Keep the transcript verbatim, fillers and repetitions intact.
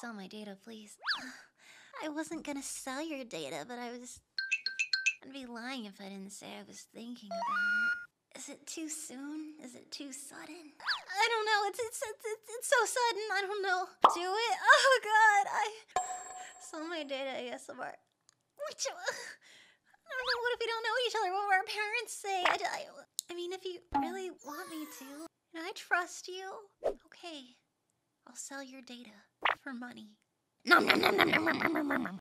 sell my data, please. I wasn't gonna sell your data, but I was... I'd be lying if I didn't say I was thinking about it. Is it too soon? Is it too sudden? I don't know. It's it's it's it's, it's so sudden. I don't know. Do it? Oh God! I sell my data A S M R. Which, I don't know. What if we don't know each other? What will our parents say? I, I, I mean, if you really want me to, and I trust you. Okay, I'll sell your data for money. Nom nom nom nom nom nom nom nom nom.